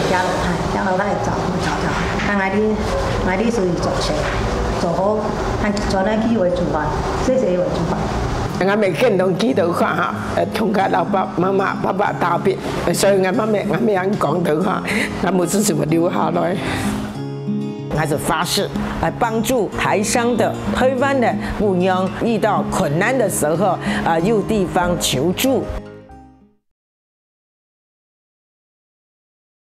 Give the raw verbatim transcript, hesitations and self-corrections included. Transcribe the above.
家老太，家老太走去走走，但爱你爱你属于做事，做好，按全来去为主办，谢谢为主办。 我未見到見到佢嚇，誒同佢老爸媽媽爸爸道別，所以我媽咪我咪人講到嚇，我冇支持我留下來。 還是發誓來幫助台商的台灣的婦女遇到困難的時候，啊有地方求助。